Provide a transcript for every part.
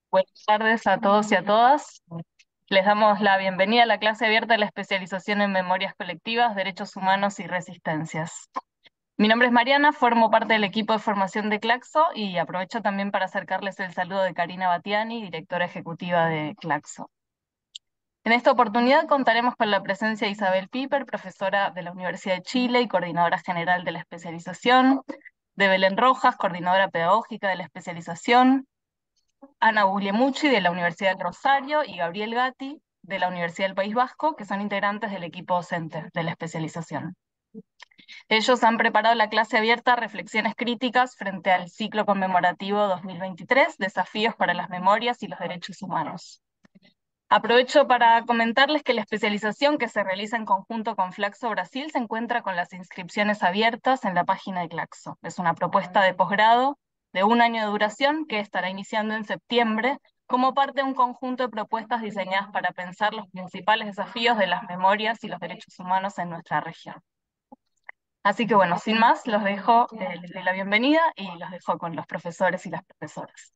Buenas tardes a todos y a todas. Les damos la bienvenida a la clase abierta de la especialización en memorias colectivas, derechos humanos y resistencias. Mi nombre es Mariana, formo parte del equipo de formación de Claxo y aprovecho también para acercarles el saludo de Karina Batiani, directora ejecutiva de Claxo. En esta oportunidad contaremos con la presencia de Isabel Piper, profesora de la Universidad de Chile y coordinadora general de la especialización, de Belén Rojas, coordinadora pedagógica de la especialización, Ana Guglielmucci de la Universidad del Rosario y Gabriel Gatti de la Universidad del País Vasco, que son integrantes del equipo docente de la especialización. Ellos han preparado la clase abierta Reflexiones críticas frente al ciclo conmemorativo 2023, Desafíos para las memorias y los derechos humanos. Aprovecho para comentarles que la especialización que se realiza en conjunto con Flaxo Brasil se encuentra con las inscripciones abiertas en la página de Claxo. Es una propuesta de posgrado de 1 año de duración que estará iniciando en septiembre como parte de un conjunto de propuestas diseñadas para pensar los principales desafíos de las memorias y los derechos humanos en nuestra región. Así que bueno, sin más, los dejo, les doy la bienvenida y los dejo con los profesores y las profesoras.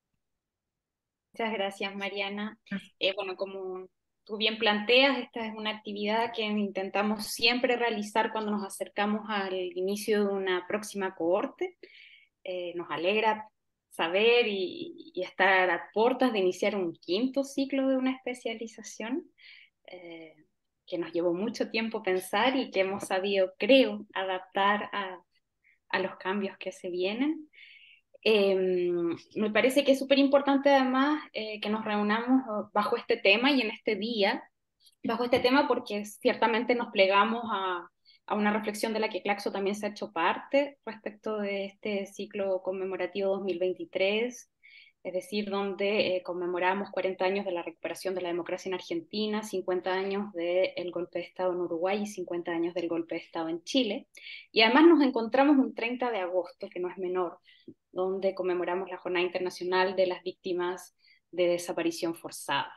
Muchas gracias, Mariana. Bueno, como tú bien planteas, esta es una actividad que intentamos siempre realizar cuando nos acercamos al inicio de una próxima cohorte. Nos alegra saber y estar a puertas de iniciar un quinto ciclo de una especialización eh, que nos llevó mucho tiempo pensar y que hemos sabido, creo, adaptar a los cambios que se vienen. Eh, Me parece que es súper importante además que nos reunamos bajo este tema y en este día, bajo este tema porque ciertamente nos plegamos a una reflexión de la que Claxo también se ha hecho parte respecto de este ciclo conmemorativo 2023, es decir, donde conmemoramos 40 años de la recuperación de la democracia en Argentina, 50 años del golpe de Estado en Uruguay y 50 años del golpe de Estado en Chile. Y además nos encontramos un 30 de agosto, que no es menor, donde conmemoramos la Jornada Internacional de las Víctimas de Desaparición Forzada.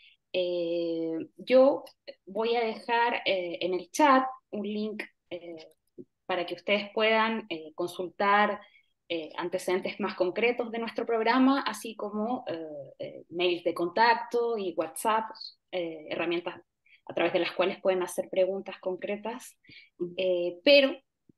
Yo voy a dejar en el chat un link para que ustedes puedan consultar antecedentes más concretos de nuestro programa, así como mails de contacto y WhatsApp, herramientas a través de las cuales pueden hacer preguntas concretas, pero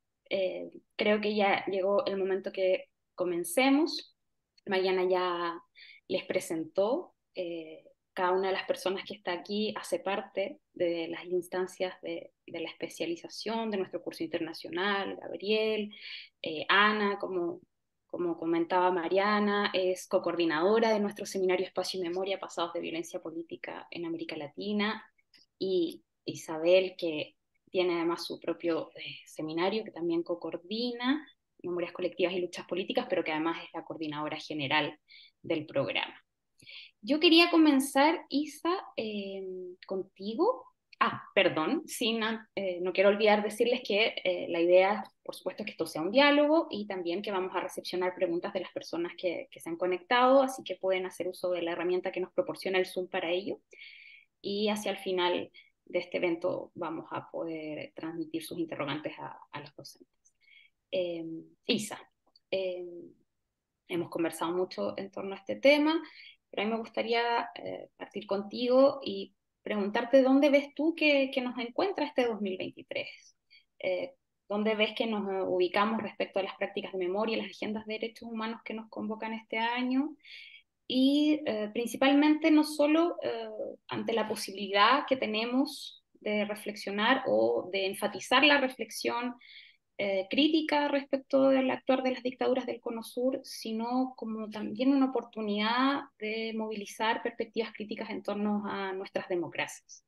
creo que ya llegó el momento que comencemos. Mariana ya les presentó. Cada una de las personas que está aquí hace parte de las instancias de la especialización de nuestro curso internacional. Gabriel, Ana, como comentaba Mariana, es cocoordinadora de nuestro seminario Espacio y Memoria, Pasados de Violencia Política en América Latina, y Isabel, que tiene además su propio seminario que también coordina, Memorias Colectivas y Luchas Políticas, pero que además es la coordinadora general del programa. Yo quería comenzar, Isa, contigo. Perdón, no quiero olvidar decirles que la idea, por supuesto, es que esto sea un diálogo y también que vamos a recepcionar preguntas de las personas que se han conectado, así que pueden hacer uso de la herramienta que nos proporciona el Zoom para ello. Y hacia el final de este evento vamos a poder transmitir sus interrogantes a los docentes. Isa, eh, hemos conversado mucho en torno a este tema, pero a mí me gustaría partir contigo y preguntarte dónde ves tú que nos encuentra este 2023. Eh, ¿Dónde ves que nos ubicamos respecto a las prácticas de memoria y las agendas de derechos humanos que nos convocan este año? Y principalmente no solo ante la posibilidad que tenemos de reflexionar o de enfatizar la reflexión crítica respecto del actuar de las dictaduras del Cono Sur, sino como también una oportunidad de movilizar perspectivas críticas en torno a nuestras democracias.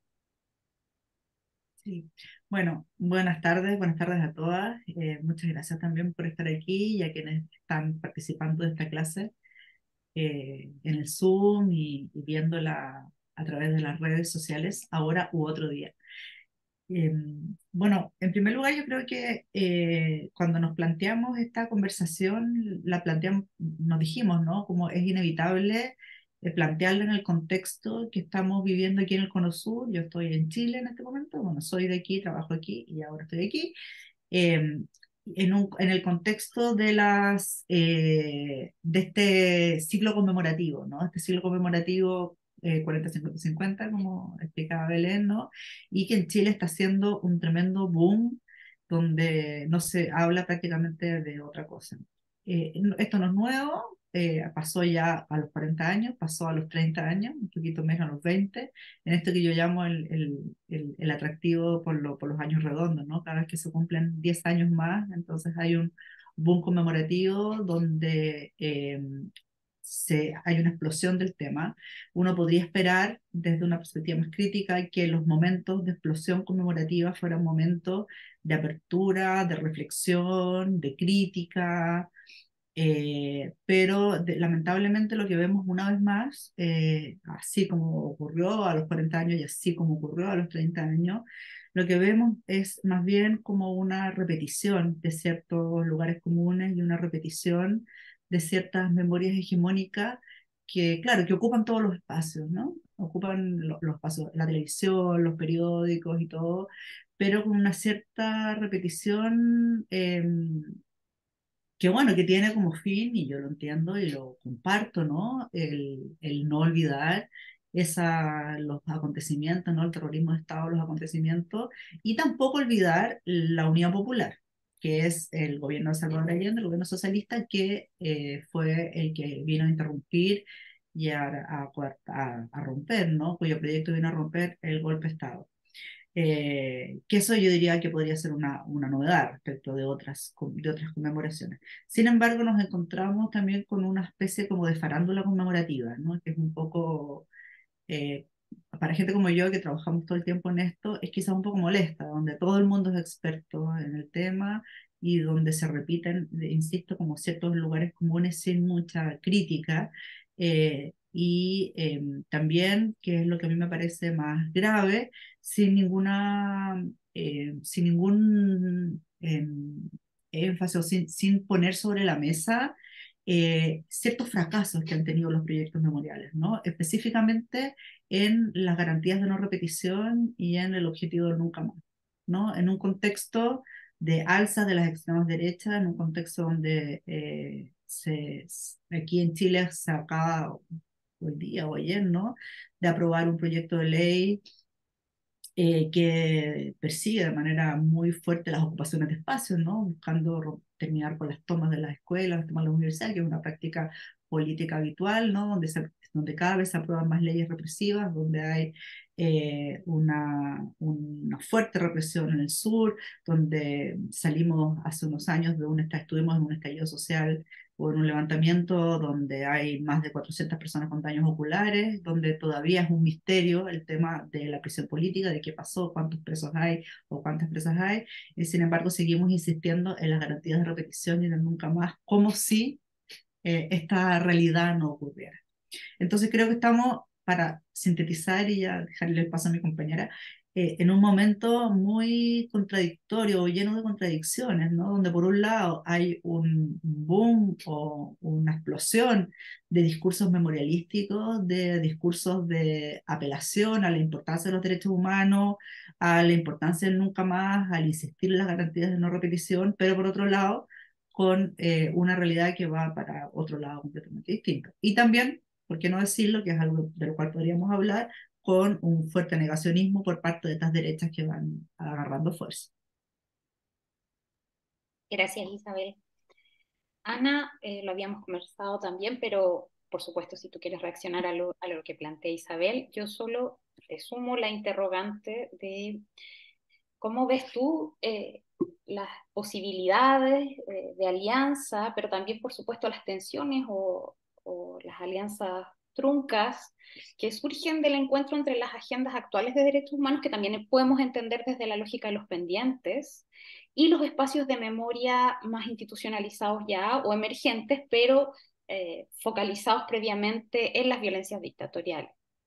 Sí, bueno, buenas tardes a todas. Muchas gracias también por estar aquí y a quienes están participando de esta clase en el Zoom y viéndola a través de las redes sociales, ahora u otro día. Eh, bueno, en primer lugar, yo creo que cuando nos planteamos esta conversación, la planteamos, nos dijimos, ¿no? Como es inevitable plantearlo en el contexto que estamos viviendo aquí en el Cono Sur. Yo estoy en Chile en este momento, bueno, soy de aquí, trabajo aquí y ahora estoy aquí. Eh, en el contexto de este ciclo conmemorativo, ¿no? Este ciclo conmemorativo 40-50-50, como explicaba Belén, ¿no? Y que en Chile está haciendo un tremendo boom donde no se habla prácticamente de otra cosa. Esto no es nuevo, pasó ya a los 40 años, pasó a los 30 años, un poquito menos a los 20, en esto que yo llamo el atractivo por los años redondos, ¿no? Cada vez que se cumplen 10 años más, entonces hay un boom conmemorativo donde hay una explosión del tema. Uno podría esperar desde una perspectiva más crítica que los momentos de explosión conmemorativa fueran momentos de apertura, de reflexión, de crítica, pero lamentablemente lo que vemos una vez más, así como ocurrió a los 40 años y así como ocurrió a los 30 años, lo que vemos es más bien como una repetición de ciertos lugares comunes y una repetición de ciertas memorias hegemónicas que, claro, que ocupan todos los espacios, ¿no? Ocupan los espacios, la televisión, los periódicos y todo, pero con una cierta repetición que bueno, que tiene como fin, y yo lo entiendo y lo comparto, ¿no? El no olvidar los acontecimientos, ¿no? El terrorismo de Estado, los acontecimientos, y tampoco olvidar la Unidad Popular, que es el gobierno de Salvador Allende, el gobierno socialista, que fue el que vino a interrumpir y a romper, ¿no? Cuyo proyecto vino a romper el golpe de Estado. Que eso yo diría que podría ser una novedad respecto de otras conmemoraciones. Sin embargo, nos encontramos también con una especie como de farándula conmemorativa, ¿no? Que es un poco, eh, para gente como yo que trabajamos todo el tiempo en esto, es quizás un poco molesta, donde todo el mundo es experto en el tema y donde se repiten, insisto, como ciertos lugares comunes sin mucha crítica. También, que es lo que a mí me parece más grave, sin ningún énfasis o sin poner sobre la mesa ciertos fracasos que han tenido los proyectos memoriales, ¿no? Específicamente en las garantías de no repetición y en el objetivo de nunca más, ¿no? En un contexto de alza de las extremas derechas, en un contexto donde aquí en Chile se acaba hoy día o ayer, ¿no? De aprobar un proyecto de ley que persigue de manera muy fuerte las ocupaciones de espacios, ¿no? Buscando terminar con las tomas de las escuelas, las tomas de las universidades, que es una práctica política habitual, ¿no? Donde cada vez se aprueban más leyes represivas, donde hay una fuerte represión en el sur, donde salimos hace unos años estuvimos en un estallido social o en un levantamiento donde hay más de 400 personas con daños oculares, donde todavía es un misterio el tema de la prisión política, de qué pasó, cuántos presos hay o cuántas presas hay, y sin embargo seguimos insistiendo en las garantías de repetición y en el nunca más, como si esta realidad no ocurriera. Entonces creo que estamos, para sintetizar y ya dejarle el paso a mi compañera, en un momento muy contradictorio, lleno de contradicciones, ¿no? Donde por un lado hay un boom o una explosión de discursos memorialísticos, de discursos de apelación a la importancia de los derechos humanos, a la importancia del nunca más, al insistir en las garantías de no repetición, pero por otro lado con una realidad que va para otro lado completamente distinto. Y también, ¿por qué no decirlo? Que es algo de lo cual podríamos hablar, con un fuerte negacionismo por parte de estas derechas que van agarrando fuerza. Gracias, Isabel. Ana, lo habíamos conversado también, pero por supuesto, si tú quieres reaccionar a lo que plantea Isabel, yo solo te sumo la interrogante de cómo ves tú las posibilidades de alianza, pero también, por supuesto, las tensiones o las alianzas truncas que surgen del encuentro entre las agendas actuales de derechos humanos, que también podemos entender desde la lógica de los pendientes, y los espacios de memoria más institucionalizados ya o emergentes, pero focalizados previamente en las violencias dictatoriales.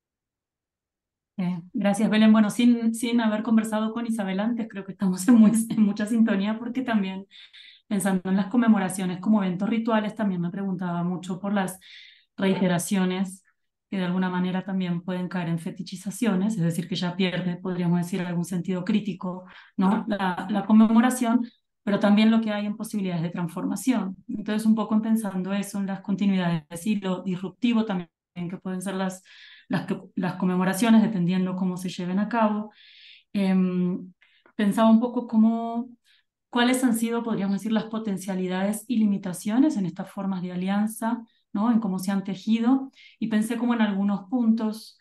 Gracias, Belén. Bueno, sin haber conversado con Isabel antes, creo que estamos en mucha sintonía porque también pensando en las conmemoraciones como eventos rituales, también me preguntaba mucho por las reiteraciones que de alguna manera también pueden caer en fetichizaciones, es decir, que ya pierde, podríamos decir, algún sentido crítico, ¿no? La conmemoración, pero también lo que hay en posibilidades de transformación. Entonces, un poco pensando eso en las continuidades y lo disruptivo también que pueden ser las conmemoraciones, dependiendo cómo se lleven a cabo. Pensaba un poco cuáles han sido, podríamos decir, las potencialidades y limitaciones en estas formas de alianza, ¿no? En cómo se han tejido, y pensé como en algunos puntos,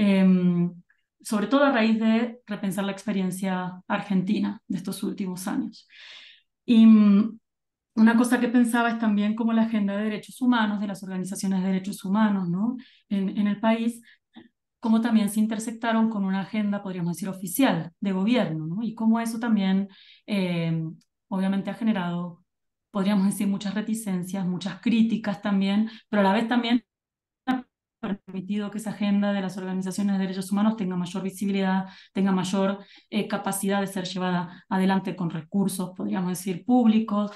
sobre todo a raíz de repensar la experiencia argentina de estos últimos años. Y una cosa que pensaba es también como la agenda de derechos humanos, de las organizaciones de derechos humanos, ¿no? En el país, cómo también se intersectaron con una agenda, podríamos decir, oficial de gobierno, ¿no? Y cómo eso también, obviamente, ha generado, podríamos decir, muchas reticencias, muchas críticas también, pero a la vez también ha permitido que esa agenda de las organizaciones de derechos humanos tenga mayor visibilidad, tenga mayor capacidad de ser llevada adelante con recursos, podríamos decir, públicos.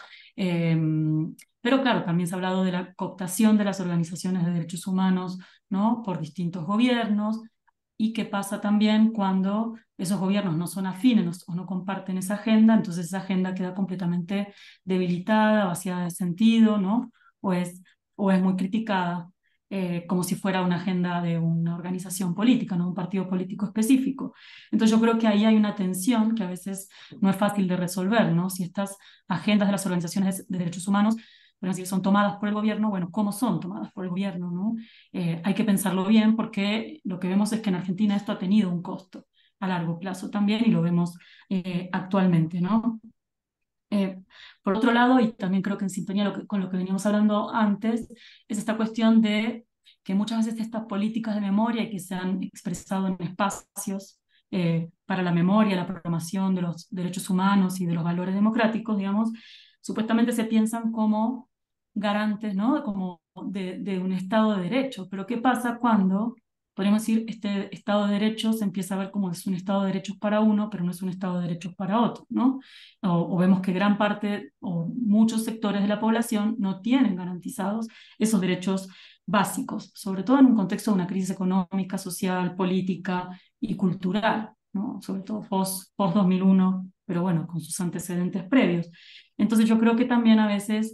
Pero claro, también se ha hablado de la cooptación de las organizaciones de derechos humanos, ¿no? Por distintos gobiernos, y qué pasa también cuando esos gobiernos no son afines o no comparten esa agenda, entonces esa agenda queda completamente debilitada, vaciada de sentido, ¿no? O es muy criticada, como si fuera una agenda de una organización política, no un partido político específico. Entonces yo creo que ahí hay una tensión que a veces no es fácil de resolver, ¿no? Si estas agendas de las organizaciones de derechos humanos, por decir, son tomadas por el gobierno, bueno, ¿cómo son tomadas por el gobierno, no? Hay que pensarlo bien, porque lo que vemos es que en Argentina esto ha tenido un costo a largo plazo también, y lo vemos actualmente, ¿no? Eh, por otro lado, y también creo que en sintonía con lo que veníamos hablando antes, es esta cuestión de que muchas veces estas políticas de memoria y que se han expresado en espacios para la memoria, la promoción de los derechos humanos y de los valores democráticos, digamos, supuestamente se piensan como garantes, ¿no? Como de un Estado de Derecho. Pero ¿qué pasa cuando, podríamos decir, este Estado de Derecho se empieza a ver como es un Estado de Derechos para uno, pero no es un Estado de Derechos para otro, ¿no? O vemos que gran parte o muchos sectores de la población no tienen garantizados esos derechos básicos, sobre todo en un contexto de una crisis económica, social, política y cultural, ¿no? Sobre todo post 2001, pero bueno, con sus antecedentes previos. Entonces yo creo que también a veces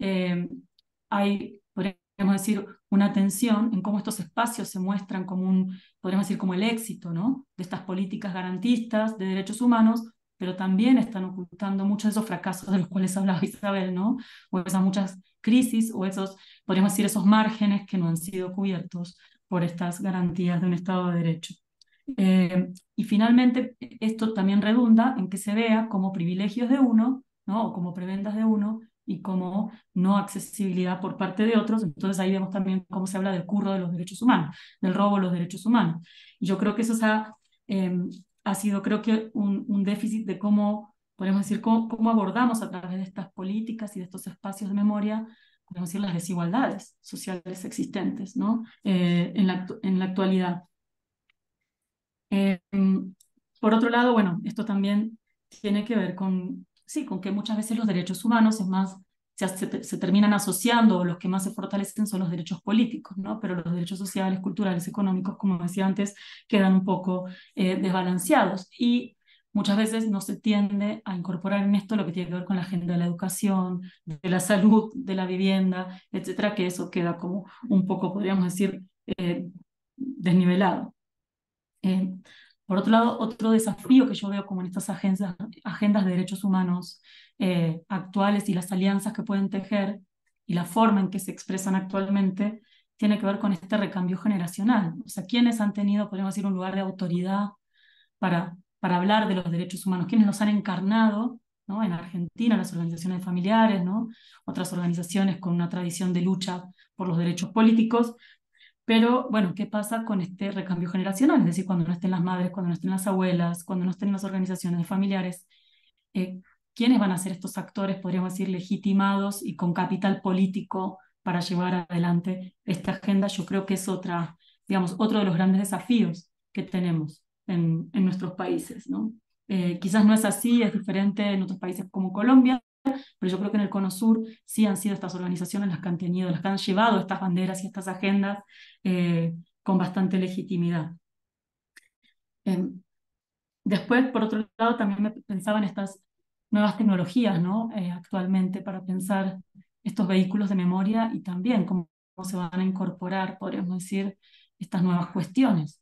hay, podríamos decir, una tensión en cómo estos espacios se muestran como podríamos decir, como el éxito, ¿no? De estas políticas garantistas de derechos humanos, pero también están ocultando muchos de esos fracasos de los cuales hablaba Isabel, ¿no? O esas muchas crisis, o esos, podríamos decir, esos márgenes que no han sido cubiertos por estas garantías de un Estado de Derecho. Y finalmente, esto también redunda en que se vea como privilegios de uno, ¿no? O como prebendas de uno, y como no accesibilidad por parte de otros. Entonces ahí vemos también cómo se habla del curro de los derechos humanos, del robo de los derechos humanos. Y yo creo que eso ha sido, creo que, un déficit de cómo, podemos decir, cómo abordamos a través de estas políticas y de estos espacios de memoria, podemos decir, las desigualdades sociales existentes, ¿no? En la actualidad. Por otro lado, bueno, esto también tiene que ver con, sí, con que muchas veces los derechos humanos es más, se terminan asociando, o los que más se fortalecen son los derechos políticos, ¿no? Pero los derechos sociales, culturales, económicos, como decía antes, quedan un poco desbalanceados, y muchas veces no se tiende a incorporar en esto lo que tiene que ver con la agenda de la educación, de la salud, de la vivienda, etcétera, que eso queda como un poco, podríamos decir, desnivelado. Eh, por otro lado, otro desafío que yo veo como en estas agendas de derechos humanos actuales, y las alianzas que pueden tejer y la forma en que se expresan actualmente, tiene que ver con este recambio generacional. O sea, ¿quiénes han tenido, podemos decir, un lugar de autoridad para hablar de los derechos humanos? ¿Quiénes los han encarnado, ¿no? En Argentina, las organizaciones familiares, ¿no? Otras organizaciones con una tradición de lucha por los derechos políticos. Pero bueno, ¿qué pasa con este recambio generacional? Es decir, cuando no estén las madres, cuando no estén las abuelas, cuando no estén las organizaciones de familiares, eh, ¿quiénes van a ser estos actores, podríamos decir, legitimados y con capital político para llevar adelante esta agenda? Yo creo que es digamos, otro de los grandes desafíos que tenemos en nuestros países, ¿no? Quizás no es así, es diferente en otros países como Colombia, pero yo creo que en el Cono Sur sí han sido estas organizaciones las que han tenido, las que han llevado estas banderas y estas agendas con bastante legitimidad. Después, por otro lado, también me pensaba en estas nuevas tecnologías, ¿no? Actualmente para pensar estos vehículos de memoria y también cómo se van a incorporar, podríamos decir, estas nuevas cuestiones.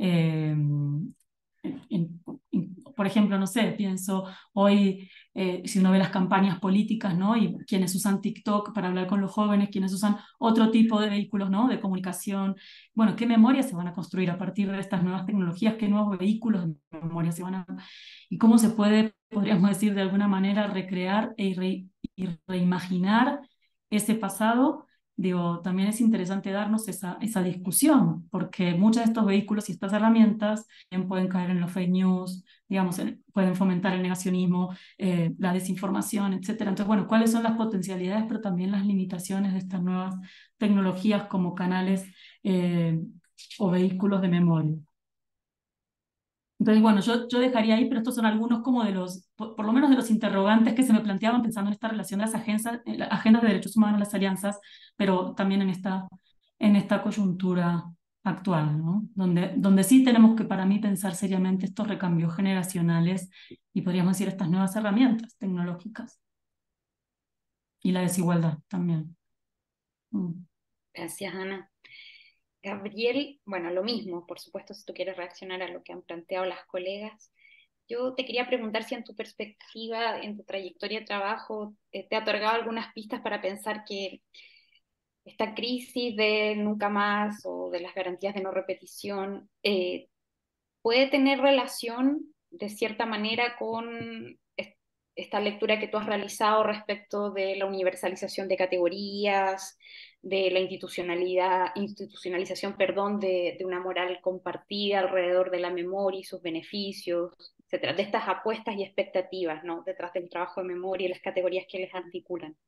Por ejemplo, no sé, pienso hoy, si uno ve las campañas políticas, ¿no? Y quienes usan TikTok para hablar con los jóvenes, quienes usan otro tipo de vehículos, ¿no? De comunicación. Bueno, ¿qué memorias se van a construir a partir de estas nuevas tecnologías? ¿Qué nuevos vehículos de memoria se van a... y cómo se puede, podríamos decir, de alguna manera recrear y reimaginar ese pasado? Digo, también es interesante darnos esa discusión, porque muchos de estos vehículos y estas herramientas también pueden caer en los fake news, digamos, pueden fomentar el negacionismo, la desinformación, etcétera. Entonces, bueno, ¿cuáles son las potencialidades, pero también las limitaciones de estas nuevas tecnologías como canales o vehículos de memoria? Entonces, bueno, yo dejaría ahí, pero estos son algunos como de los, por lo menos de los interrogantes que se me planteaban pensando en esta relación de las agendas de derechos humanos, las alianzas, pero también en esta coyuntura actual, ¿no? Donde sí tenemos que, para mí, pensar seriamente estos recambios generacionales y podríamos decir estas nuevas herramientas tecnológicas y la desigualdad también. Gracias, Ana. Gabriel, bueno, lo mismo, por supuesto, si tú quieres reaccionar a lo que han planteado las colegas. Yo te quería preguntar si en tu perspectiva, en tu trayectoria de trabajo, te ha otorgado algunas pistas para pensar que esta crisis de nunca más o de las garantías de no repetición puede tener relación de cierta manera con esta lectura que tú has realizado respecto de la universalización de categorías, de la institucionalización, perdón, de una moral compartida alrededor de la memoria y sus beneficios, etcétera, de estas apuestas y expectativas, ¿no? Detrás del trabajo de memoria y las categorías que les articulan.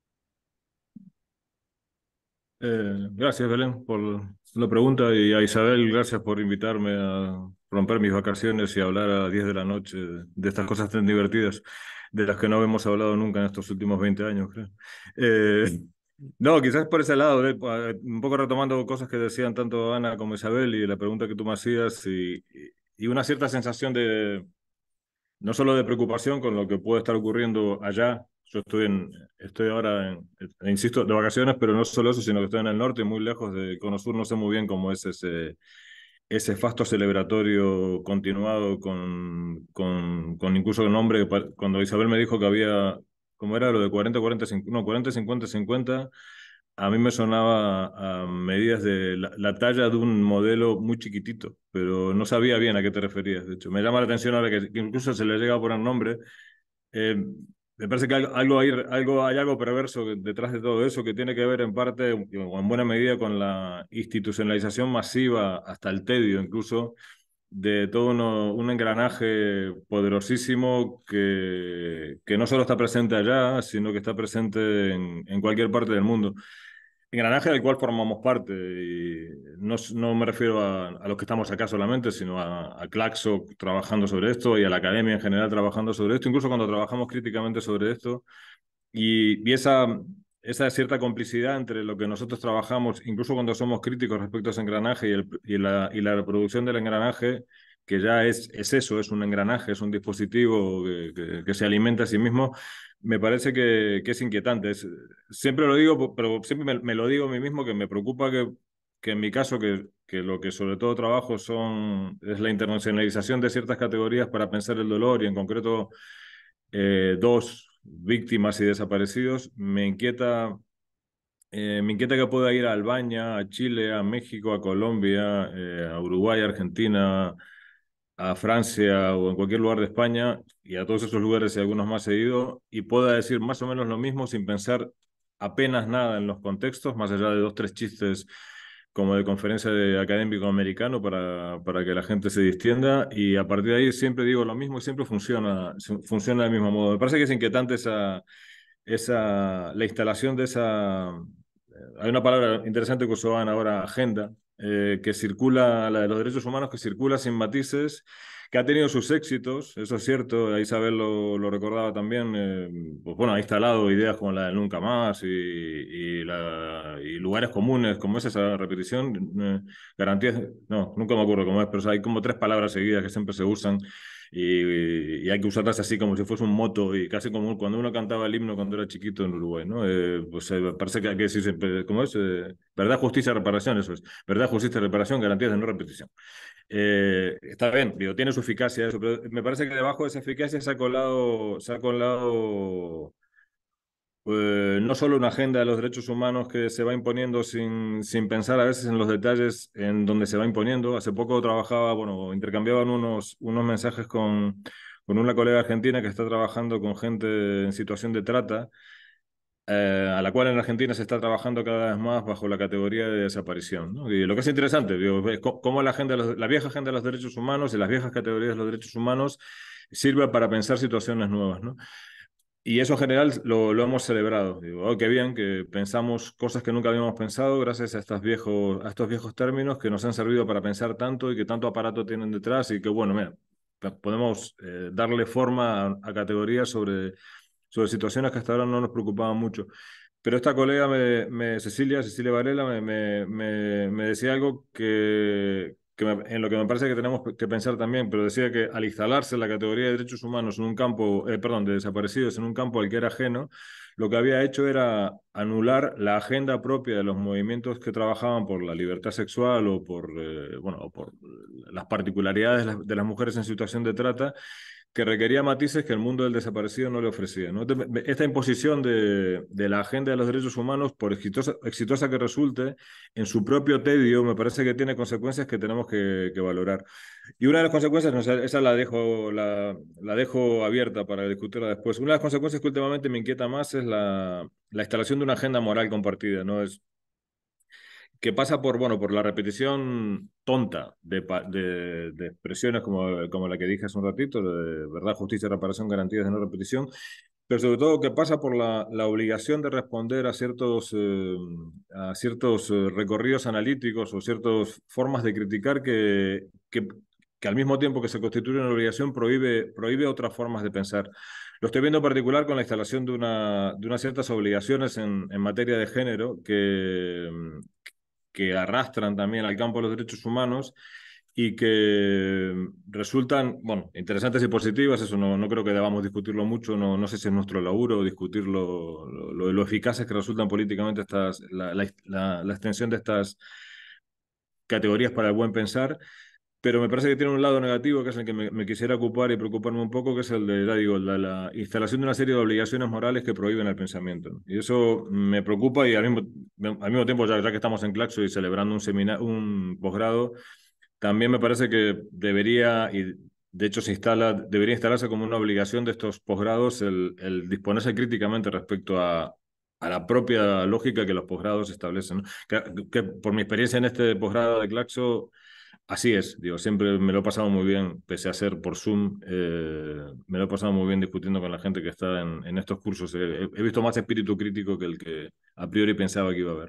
Gracias, Belén, por la pregunta, y a Isabel, gracias por invitarme a romper mis vacaciones y hablar a 10 de la noche de estas cosas tan divertidas, de las que no hemos hablado nunca en estos últimos 20 años, creo. No, quizás por ese lado, un poco retomando cosas que decían tanto Ana como Isabel y la pregunta que tú me hacías, y una cierta sensación de, no solo de preocupación con lo que puede estar ocurriendo allá. Yo estoy ahora, insisto, de vacaciones, pero no solo eso, sino que estoy en el norte, muy lejos de Cono Sur. No sé muy bien cómo es ese fasto celebratorio continuado con incluso el nombre, cuando Isabel me dijo que había, ¿cómo era lo de 40-40-50? No, 40-50-50. A mí me sonaba a medidas de la talla de un modelo muy chiquitito, pero no sabía bien a qué te referías. De hecho, me llama la atención ahora que incluso se le llega a poner nombre. Eh, Me parece que hay algo perverso detrás de todo eso, que tiene que ver en parte o en buena medida con la institucionalización masiva, hasta el tedio incluso, de todo un engranaje poderosísimo que no solo está presente allá, sino que está presente en cualquier parte del mundo. Engranaje del cual formamos parte. Y no me refiero a los que estamos acá solamente, sino a Claxo trabajando sobre esto y a la academia en general trabajando sobre esto, incluso cuando trabajamos críticamente sobre esto. Y esa cierta complicidad entre lo que nosotros trabajamos, incluso cuando somos críticos respecto a ese engranaje y la reproducción del engranaje, que ya es eso, es un engranaje, es un dispositivo que se alimenta a sí mismo. Me parece que es inquietante. Siempre lo digo, pero siempre me lo digo a mí mismo, que me preocupa que en mi caso, que lo que sobre todo trabajo es la internacionalización de ciertas categorías para pensar el dolor, y en concreto dos víctimas y desaparecidos. Me inquieta que pueda ir a Albania, a Chile, a México, a Colombia, a Uruguay, a Argentina, a Francia o en cualquier lugar de España, y a todos esos lugares y algunos más he ido, y pueda decir más o menos lo mismo sin pensar apenas nada en los contextos, más allá de dos, tres chistes como de conferencia de académico americano para que la gente se distienda, y a partir de ahí siempre digo lo mismo y siempre funciona del mismo modo. Me parece que es inquietante la instalación de esa... Hay una palabra interesante que usaban ahora, agenda, que circula, la de los derechos humanos, que circula sin matices, que ha tenido sus éxitos, eso es cierto. Isabel lo recordaba también. Pues bueno, ha instalado ideas como la del nunca más y lugares comunes, como es esa repetición, garantías, no, nunca me acuerdo cómo es, pero hay como tres palabras seguidas que siempre se usan. y hay que usarlas así como si fuese un moto y casi como cuando uno cantaba el himno cuando era chiquito en Uruguay, ¿no? Pues parece que hay que decir, ¿cómo es? Verdad, justicia, reparación, eso es. Verdad, justicia, reparación, garantías de no repetición. Está bien, digo, tiene su eficacia eso, pero me parece que debajo de esa eficacia se ha colado no solo una agenda de los derechos humanos que se va imponiendo sin pensar a veces en los detalles en donde se va imponiendo. Hace poco trabajaba, bueno, intercambiaban unos mensajes con una colega argentina que está trabajando con gente en situación de trata, a la cual en Argentina se está trabajando cada vez más bajo la categoría de desaparición, ¿no? Y lo que es interesante, digo, es cómo la vieja agenda de los derechos humanos y las viejas categorías de los derechos humanos sirve para pensar situaciones nuevas, ¿no? Y eso en general lo hemos celebrado. Digo, oh, qué bien que pensamos cosas que nunca habíamos pensado gracias a a estos viejos términos que nos han servido para pensar tanto y que tanto aparato tienen detrás y que, bueno, mira, podemos darle forma a categorías sobre situaciones que hasta ahora no nos preocupaban mucho. Pero esta colega, Cecilia Varela, me decía algo en lo que me parece que tenemos que pensar también, pero decía que al instalarse la categoría de derechos humanos en un campo, perdón, de desaparecidos en un campo al que era ajeno, lo que había hecho era anular la agenda propia de los movimientos que trabajaban por la libertad sexual o bueno, o por las particularidades de las mujeres en situación de trata, que requería matices que el mundo del desaparecido no le ofrecía, ¿no? Esta imposición de la agenda de los derechos humanos, por exitosa que resulte, en su propio tedio, me parece que tiene consecuencias que tenemos que valorar. Y una de las consecuencias, no sé, esa la dejo abierta para discutirla después. Una de las consecuencias que últimamente me inquieta más es la instalación de una agenda moral compartida, ¿no? Que pasa bueno, por la repetición tonta de expresiones como la que dije hace un ratito, de verdad, justicia, reparación, garantías de no repetición, pero sobre todo que pasa por la obligación de responder a ciertos recorridos analíticos o ciertas formas de criticar que al mismo tiempo que se constituye una obligación prohíbe otras formas de pensar. Lo estoy viendo en particular con la instalación de unas ciertas obligaciones en materia de género que arrastran también al campo de los derechos humanos y que resultan, bueno, interesantes y positivas. Eso no creo que debamos discutirlo mucho, no sé si es nuestro laburo discutir lo eficaces que resultan políticamente la extensión de estas categorías para el buen pensar, pero me parece que tiene un lado negativo, que es el que me quisiera ocupar y preocuparme un poco, que es el de, ya digo, la instalación de una serie de obligaciones morales que prohíben el pensamiento, ¿no? Y eso me preocupa y al mismo tiempo, ya que estamos en Claxo y celebrando un posgrado, también me parece que debería, y de hecho debería instalarse como una obligación de estos posgrados el disponerse críticamente respecto a la propia lógica que los posgrados establecen, ¿no? Que por mi experiencia en este posgrado de Claxo, así es, digo, siempre me lo he pasado muy bien, pese a ser por Zoom, me lo he pasado muy bien discutiendo con la gente que está en estos cursos. He visto más espíritu crítico que el que a priori pensaba que iba a haber.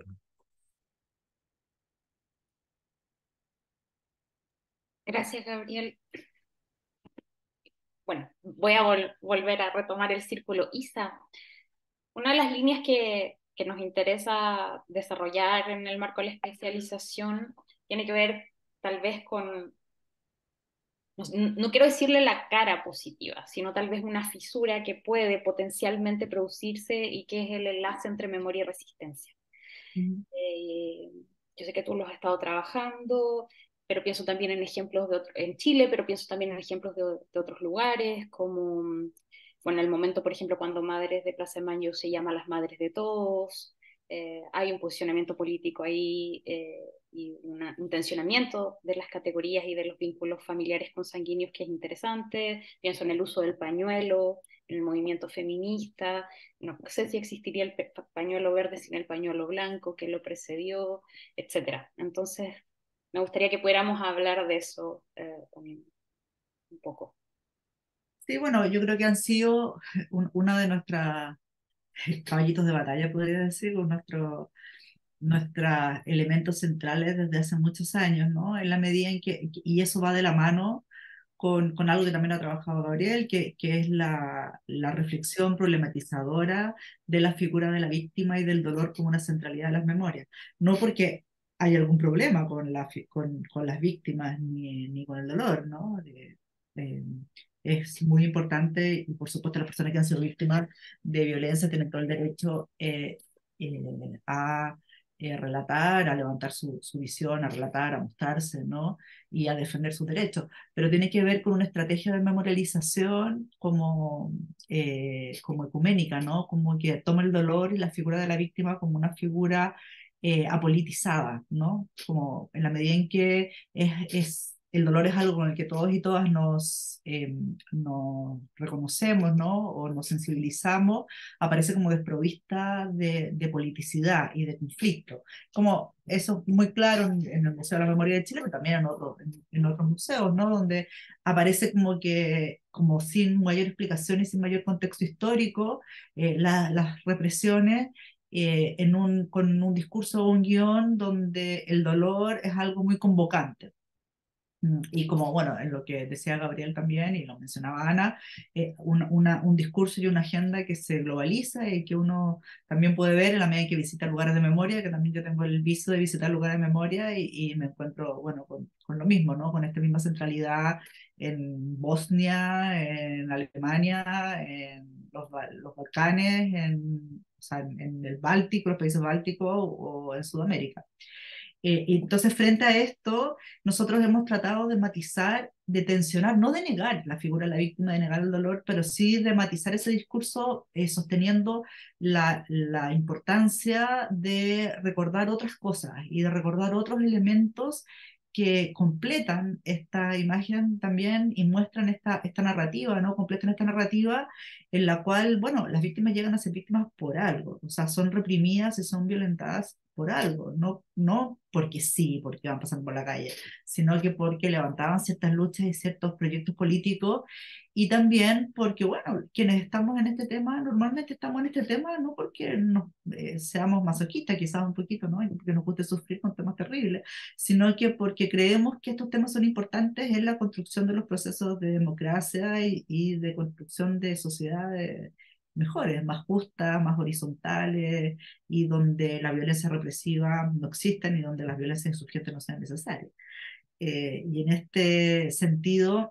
Gracias, Gabriel. Bueno, voy a volver a retomar el círculo. Isa, una de las líneas que nos interesa desarrollar en el marco de la especialización tiene que ver tal vez con, no quiero decirle la cara positiva, sino tal vez una fisura que puede potencialmente producirse y que es el enlace entre memoria y resistencia. Eh, yo sé que tú lo has estado trabajando, pero pienso también en ejemplos en Chile, pero pienso también en ejemplos de otros lugares, como bueno, el momento, por ejemplo, cuando Madres de Plaza de Mayo se llama Las Madres de Todos, hay un posicionamiento político ahí y un tensionamiento de las categorías y de los vínculos familiares consanguíneos que es interesante. Pienso en el uso del pañuelo, en el movimiento feminista. No sé si existiría el pañuelo verde sin el pañuelo blanco que lo precedió, etcétera. Entonces, me gustaría que pudiéramos hablar de eso un poco. Sí, bueno, yo creo que han sido uno de nuestros caballitos de batalla, podría decir, o nuestros elementos centrales desde hace muchos años, ¿no? En la medida en y eso va de la mano con algo que también ha trabajado Gabriel, que es la reflexión problematizadora de la figura de la víctima y del dolor como una centralidad de las memorias. No porque hay algún problema con las víctimas ni con el dolor, ¿no? es muy importante y por supuesto las personas que han sido víctimas de violencia tienen todo el derecho a relatar, a levantar su visión, a relatar, a mostrarse, ¿no? Y a defender sus derechos. Pero tiene que ver con una estrategia de memorialización como ecuménica, ¿no? Como que toma el dolor y la figura de la víctima como una figura apolitizada, ¿no? Como en la medida en que el dolor es algo con el que todos y todas nos reconocemos, ¿no? O nos sensibilizamos, aparece como desprovista de politicidad y de conflicto. Como eso es muy claro en el Museo de la Memoria de Chile, pero también en otros museos, ¿no? Donde aparece como sin mayor explicación y sin mayor contexto histórico, las represiones con un discurso o un guión donde el dolor es algo muy convocante. Y como, bueno, en lo que decía Gabriel también, y lo mencionaba Ana, un discurso y una agenda que se globaliza y que uno también puede ver en la medida que visita lugares de memoria, que también yo tengo el vicio de visitar lugares de memoria y me encuentro, bueno, con lo mismo, ¿no? Con esta misma centralidad en Bosnia, en Alemania, en los Balcanes, o sea, en el Báltico, los países bálticos o en Sudamérica. Y entonces, frente a esto, nosotros hemos tratado de matizar, de tensionar, no de negar la figura de la víctima, de negar el dolor, pero sí de matizar ese discurso sosteniendo la importancia de recordar otras cosas y de recordar otros elementos que completan esta imagen también y muestran esta narrativa, ¿no? Completan esta narrativa en la cual, bueno, las víctimas llegan a ser víctimas por algo, o sea, son reprimidas y son violentadas por algo, no porque sí, porque van pasando por la calle, sino que porque levantaban ciertas luchas y ciertos proyectos políticos, y también porque, bueno, quienes estamos en este tema, normalmente estamos en este tema no porque seamos masoquistas, quizás un poquito, ¿no? Y porque nos guste sufrir con temas terribles, sino que porque creemos que estos temas son importantes en la construcción de los procesos de democracia y de construcción de sociedades mejores, más justas, más horizontales, y donde la violencia represiva no exista ni donde las violencias insurgentes no sean necesarias. Y en este sentido,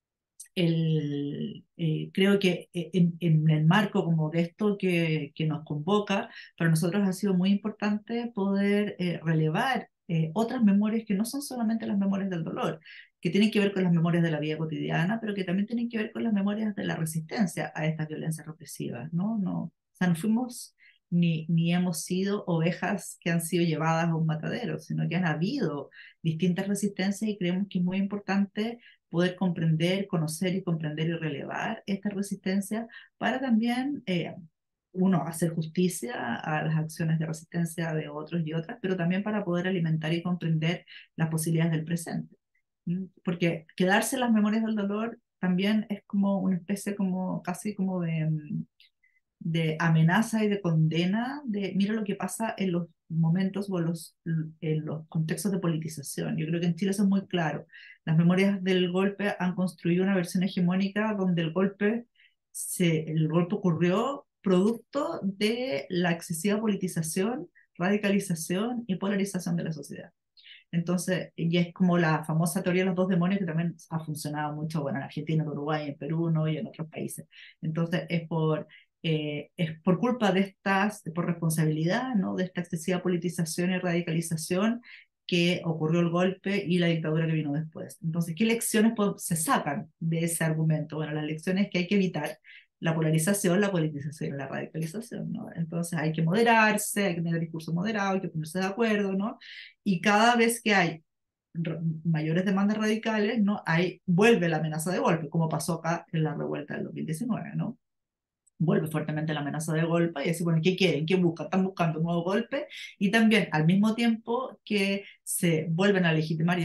creo que en el marco como de esto que nos convoca, para nosotros ha sido muy importante poder relevar otras memorias que no son solamente las memorias del dolor, que tienen que ver con las memorias de la vida cotidiana, pero que también tienen que ver con las memorias de la resistencia a estas violencias represivas, ¿no? O sea, no fuimos ni hemos sido ovejas que han sido llevadas a un matadero, sino que han habido distintas resistencias, y creemos que es muy importante poder comprender, conocer y comprender y relevar esta resistencia para también, uno, hacer justicia a las acciones de resistencia de otros y otras, pero también para poder alimentar y comprender las posibilidades del presente. Porque quedarse en las memorias del dolor también es como una especie como casi como de amenaza y de condena de mira lo que pasa en los momentos o en los contextos de politización. Yo creo que en Chile eso es muy claro. Las memorias del golpe han construido una versión hegemónica donde el golpe ocurrió producto de la excesiva politización, radicalización y polarización de la sociedad. Entonces, y es como la famosa teoría de los dos demonios, que también ha funcionado mucho, bueno, en Argentina, en Uruguay, en Perú, ¿no? Y en otros países. Entonces, es por culpa de por responsabilidad, ¿no? De esta excesiva politización y radicalización que ocurrió el golpe y la dictadura que vino después. Entonces, ¿qué lecciones se sacan de ese argumento? Bueno, las lecciones es que hay que evitar la polarización, la politización y la radicalización, ¿no? Entonces hay que moderarse, hay que tener discurso moderado, hay que ponerse de acuerdo, ¿no? Y cada vez que hay mayores demandas radicales, ¿no? Ahí vuelve la amenaza de golpe, como pasó acá en la revuelta del 2019, ¿no? Vuelve fuertemente la amenaza de golpe y así, bueno, ¿qué quieren? ¿Qué buscan? Están buscando un nuevo golpe, y también al mismo tiempo que se vuelven a legitimar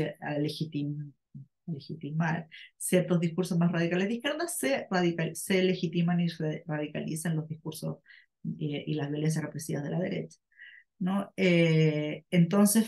ciertos discursos más radicales de izquierda, se legitiman y se radicalizan los discursos y las violencias represivas de la derecha, ¿no? Entonces,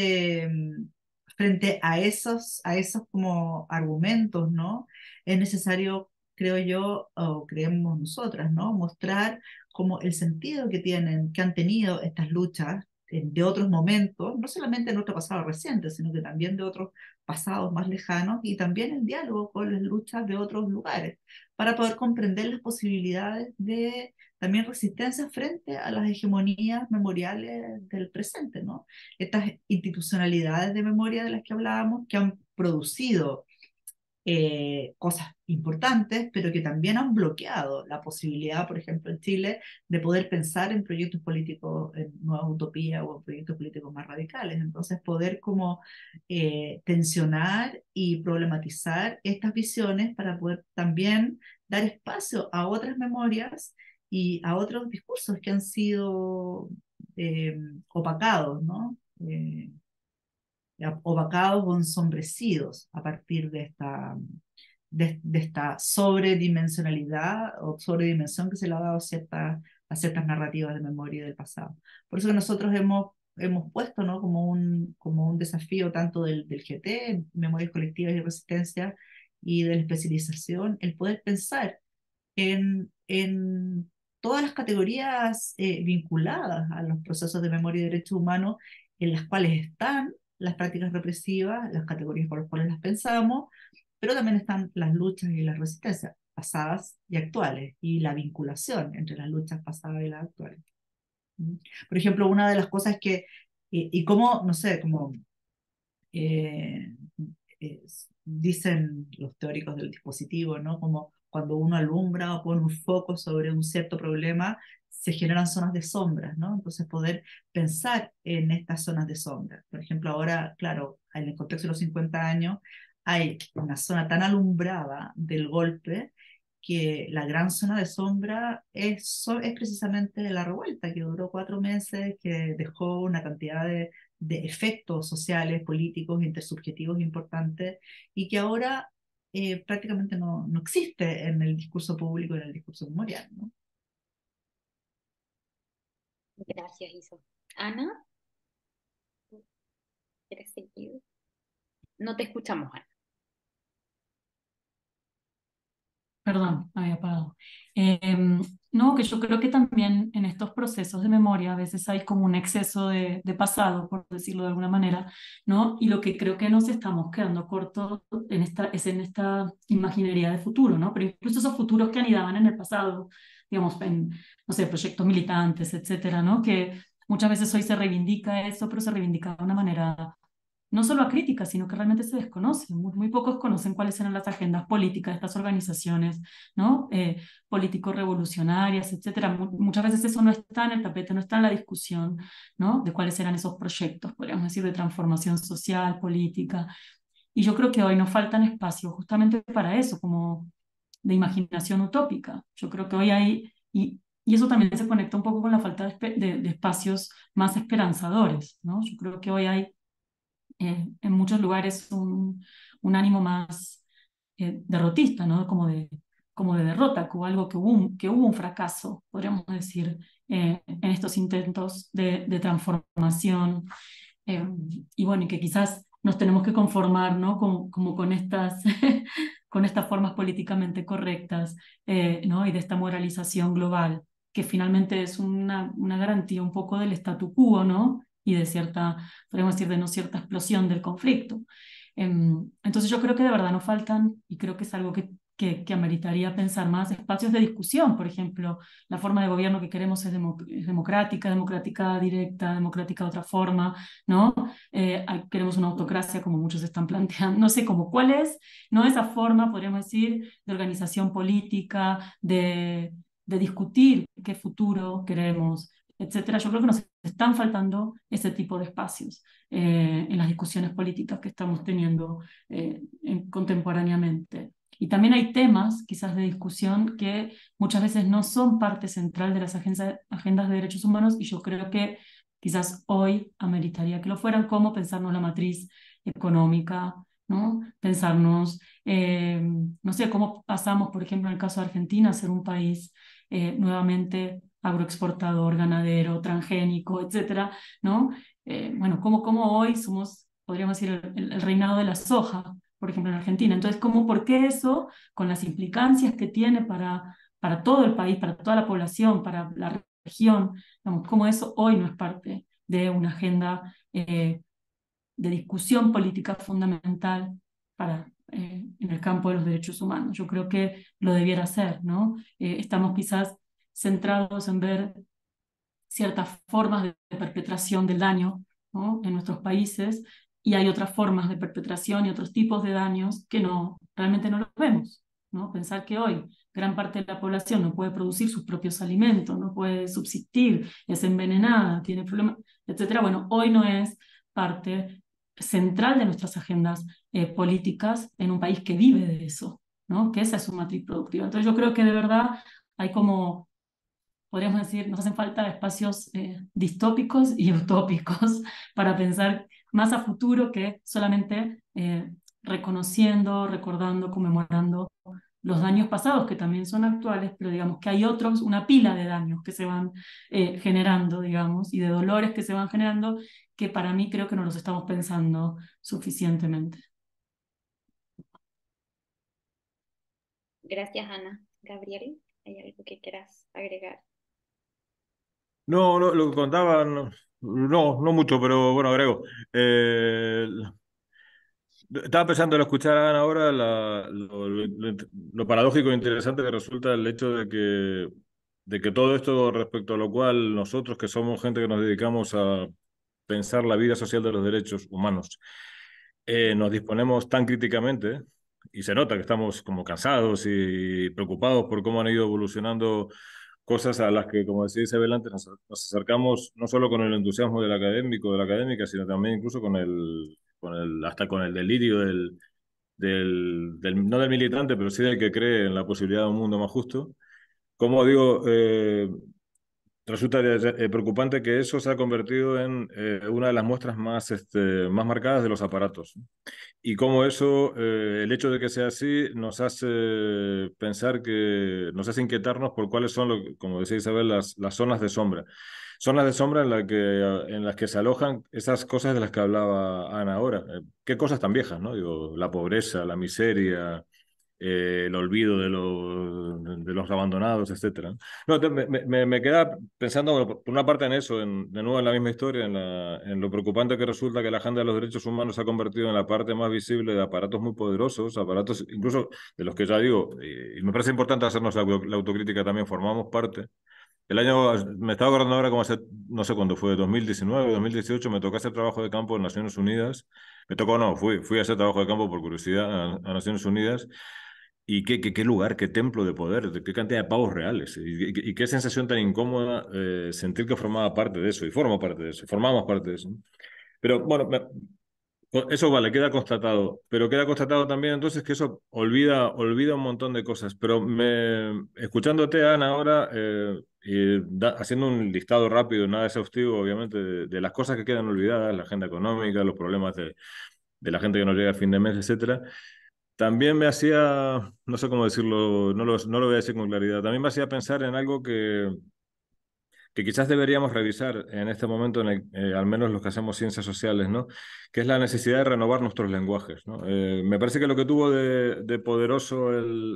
frente a esos como argumentos, ¿no? Es necesario, creo yo, o creemos nosotras, ¿no? Mostrar como el sentido que han tenido estas luchas de otros momentos, no solamente en nuestro pasado reciente, sino que también de otros pasados más lejanos y también en diálogo con las luchas de otros lugares, para poder comprender las posibilidades de también resistencia frente a las hegemonías memoriales del presente, ¿no? Estas institucionalidades de memoria de las que hablábamos, que han producido cosas importantes, pero que también han bloqueado la posibilidad, por ejemplo, en Chile, de poder pensar en proyectos políticos, en nuevas utopías o en proyectos políticos más radicales. Entonces, poder como tensionar y problematizar estas visiones para poder también dar espacio a otras memorias y a otros discursos que han sido opacados, ¿no? Opacados o ensombrecidos a partir de esta sobredimensionalidad o sobredimensión que se le ha dado a ciertas narrativas de memoria del pasado. Por eso que nosotros hemos puesto, ¿no? como un desafío tanto del GT, Memorias Colectivas y Resistencia, y de la especialización, el poder pensar en todas las categorías vinculadas a los procesos de memoria y derechos humanos, en las cuales están las prácticas represivas, las categorías por las cuales las pensamos, pero también están las luchas y las resistencias pasadas y actuales, y la vinculación entre las luchas pasadas y las actuales. Por ejemplo, una de las cosas y cómo, no sé, como eh, dicen los teóricos del dispositivo, ¿no? Como cuando uno alumbra o pone un foco sobre un cierto problema, se generan zonas de sombras, ¿no? Entonces poder pensar en estas zonas de sombra. Por ejemplo, ahora, claro, en el contexto de los 50 años, hay una zona tan alumbrada del golpe que la gran zona de sombra es precisamente la revuelta, que duró 4 meses, que dejó una cantidad de efectos sociales, políticos, intersubjetivos importantes, y que ahora prácticamente no existe en el discurso público, en el discurso memorial, ¿no? Gracias, Isa. Ana, ¿quieres seguir? No te escuchamos, Ana. Perdón, había apagado. No, que yo creo que también en estos procesos de memoria a veces hay como un exceso de pasado, por decirlo de alguna manera, ¿no? Y lo que creo que nos estamos quedando cortos es en esta imaginería de futuro, ¿no? Pero incluso esos futuros que anidaban en el pasado, digamos, en, no sé, proyectos militantes, etcétera, ¿no? Que muchas veces hoy se reivindica eso, pero se reivindica de una manera no solo a críticas, sino que realmente se desconoce. Muy pocos conocen cuáles eran las agendas políticas de estas organizaciones, ¿no? Políticos revolucionarias, etcétera. Muchas veces eso no está en el tapete, no está en la discusión, ¿no? De cuáles eran esos proyectos, podríamos decir, de transformación social, política. Y yo creo que hoy nos faltan espacios justamente para eso, como de imaginación utópica. Yo creo que hoy hay, y eso también se conecta un poco con la falta de espacios más esperanzadores, ¿no? Yo creo que hoy hay en muchos lugares un ánimo más derrotista, ¿no? Como de derrota, como algo que hubo un fracaso, podríamos decir, en estos intentos de transformación. Y bueno, y que quizás nos tenemos que conformar, ¿no? Como con estas, con estas formas políticamente correctas, ¿no? Y de esta moralización global, que finalmente es una garantía un poco del statu quo, ¿no? Y de cierta, podríamos decir, de no cierta explosión del conflicto. Entonces yo creo que de verdad nos faltan, y creo que es algo que ameritaría pensar más, espacios de discusión. Por ejemplo, la forma de gobierno que queremos es democrática, democrática directa, democrática de otra forma, ¿no? Queremos una autocracia como muchos están planteando, no sé cómo cuál es, ¿no? Esa forma, podríamos decir, de organización política, de discutir qué futuro queremos, etcétera. Yo creo que nos están faltando ese tipo de espacios en las discusiones políticas que estamos teniendo contemporáneamente. Y también hay temas, quizás de discusión, que muchas veces no son parte central de las agendas de derechos humanos, y yo creo que quizás hoy ameritaría que lo fueran, como pensarnos la matriz económica, ¿no? Pensarnos, no sé, cómo pasamos, por ejemplo, en el caso de Argentina, a ser un país nuevamente agroexportador, ganadero, transgénico, etcétera, ¿no? Bueno, como hoy somos, podríamos decir, el reinado de la soja, por ejemplo, en Argentina. Entonces, ¿por qué eso, con las implicancias que tiene para todo el país, para toda la población, para la región, digamos, cómo eso hoy no es parte de una agenda de discusión política fundamental en el campo de los derechos humanos. Yo creo que lo debiera ser, ¿no? Estamos quizás centrados en ver ciertas formas de perpetración del daño, ¿no?, en nuestros países, y hay otras formas de perpetración y otros tipos de daños que realmente no los vemos, ¿no? Pensar que hoy gran parte de la población no puede producir sus propios alimentos, no puede subsistir, es envenenada, tiene problemas, etcétera. Bueno, hoy no es parte central de nuestras agendas políticas en un país que vive de eso, ¿no? Que esa es su matriz productiva. Entonces yo creo que de verdad hay como, podríamos decir, nos hacen falta espacios distópicos y utópicos para pensar más a futuro que solamente reconociendo, recordando, conmemorando los daños pasados, que también son actuales, pero digamos que hay otros, una pila de daños que se van generando, digamos, y de dolores que se van generando, que para mí creo que no los estamos pensando suficientemente. Gracias, Ana. Gabriel, ¿hay algo que quieras agregar? No, no, lo que contaba, no, no mucho, pero bueno, agrego. Estaba pensando en escuchar a Ana ahora lo paradójico e interesante que resulta el hecho de que todo esto respecto a lo cual nosotros, que somos gente que nos dedicamos a pensar la vida social de los derechos humanos, nos disponemos tan críticamente, y se nota que estamos como cansados y preocupados por cómo han ido evolucionando cosas a las que, como decía Isabel antes, nos acercamos no solo con el entusiasmo del académico, de la académica, sino también incluso hasta con el delirio no del militante, pero sí del que cree en la posibilidad de un mundo más justo. Como digo, resulta preocupante que eso se ha convertido en una de las muestras más marcadas de los aparatos. Y cómo eso, el hecho de que sea así, nos hace pensar nos hace inquietarnos por cuáles son, como decía Isabel, las zonas de sombra. Zonas de sombra en las que se alojan esas cosas de las que hablaba Ana ahora. ¿Qué cosas tan viejas, no? Digo, la pobreza, la miseria, el olvido de los abandonados, etcétera. No, me queda pensando, bueno, por una parte en eso, de nuevo en la misma historia, en lo preocupante que resulta que la agenda de los derechos humanos se ha convertido en la parte más visible de aparatos muy poderosos, aparatos incluso de los que ya digo, y me parece importante hacernos la autocrítica también, formamos parte. Me estaba acordando ahora como hace, no sé cuándo fue, 2019, 2018, me tocó hacer trabajo de campo en Naciones Unidas. Me tocó, no, fui a hacer trabajo de campo por curiosidad a Naciones Unidas. Y qué lugar, qué templo de poder, qué cantidad de pavos reales. Y qué sensación tan incómoda sentir que formaba parte de eso. Y formo parte de eso, formamos parte de eso, ¿no? Pero bueno, eso vale, queda constatado. Pero queda constatado también entonces que eso olvida un montón de cosas. Pero escuchándote, Ana, ahora, haciendo un listado rápido, nada exhaustivo, obviamente, de las cosas que quedan olvidadas, la agenda económica, los problemas de la gente que no llega a fin de mes, etcétera. También me hacía, no sé cómo decirlo, no lo voy a decir con claridad, también me hacía pensar en algo que quizás deberíamos revisar en este momento, al menos los que hacemos ciencias sociales, ¿no? Que es la necesidad de renovar nuestros lenguajes, ¿no? Me parece que lo que tuvo de poderoso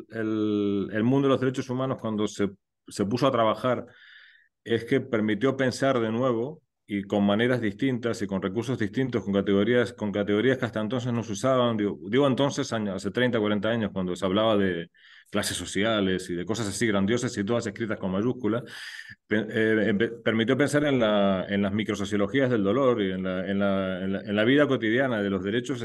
el mundo de los derechos humanos cuando se puso a trabajar es que permitió pensar de nuevo y con maneras distintas y con recursos distintos, con categorías que hasta entonces no se usaban. Digo entonces, hace 30, 40 años, cuando se hablaba de clases sociales y de cosas así grandiosas y todas escritas con mayúsculas, permitió pensar en las microsociologías del dolor y en la vida cotidiana de los derechos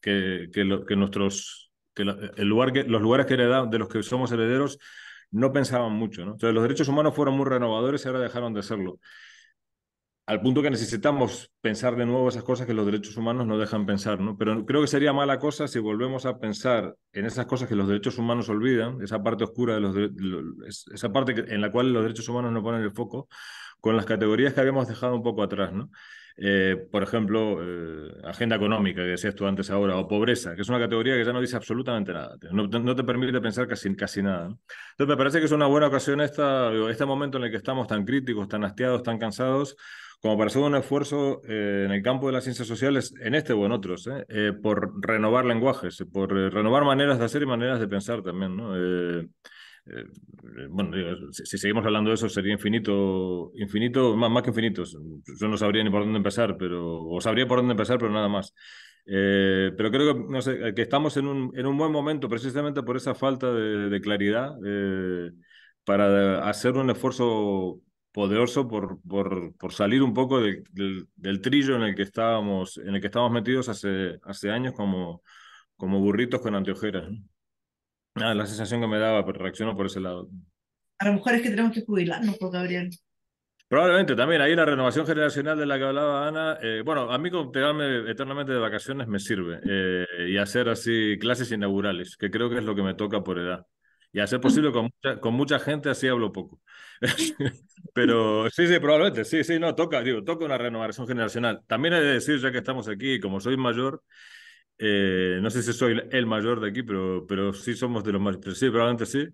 los lugares de los que somos herederos no pensaban mucho, ¿no? Entonces, los derechos humanos fueron muy renovadores y ahora dejaron de serlo. Al punto que necesitamos pensar de nuevo esas cosas que los derechos humanos no dejan pensar, ¿no? Pero creo que sería mala cosa si volvemos a pensar en esas cosas que los derechos humanos olvidan, esa parte oscura esa parte en la cual los derechos humanos no ponen el foco, con las categorías que habíamos dejado un poco atrás, ¿no? Por ejemplo, agenda económica, que decías tú antes ahora, o pobreza, que es una categoría que ya no dice absolutamente nada, no te permite pensar casi nada, ¿no? Entonces me parece que es una buena ocasión este momento en el que estamos tan críticos, tan hastiados, tan cansados, como para hacer un esfuerzo en el campo de las ciencias sociales, en este o en otros, por renovar lenguajes, por renovar maneras de hacer y maneras de pensar también, ¿no? bueno, digo, si seguimos hablando de eso sería infinito, infinito, más que infinitos. Yo no sabría ni por dónde empezar, o sabría por dónde empezar, pero nada más. Pero creo que, no sé, que estamos en un buen momento precisamente por esa falta de claridad para hacer un esfuerzo poderoso por salir un poco del trillo en el que estábamos metidos hace años como burritos con anteojeras, ¿no? Ah, la sensación que me daba, pero reacciono por ese lado. A lo mejor es que tenemos que jubilarnos, pues, Gabriel. Probablemente también ahí la renovación generacional de la que hablaba Ana, bueno, a mí con pegarme eternamente de vacaciones me sirve, y hacer así clases inaugurales, que creo que es lo que me toca por edad. Y hacer posible con mucha gente, así hablo poco. Pero sí, sí, probablemente, sí, sí, no, toca una renovación generacional. También he de decir, ya que estamos aquí, como soy mayor, no sé si soy el mayor de aquí, pero sí somos de los mayores, pero sí, probablemente sí.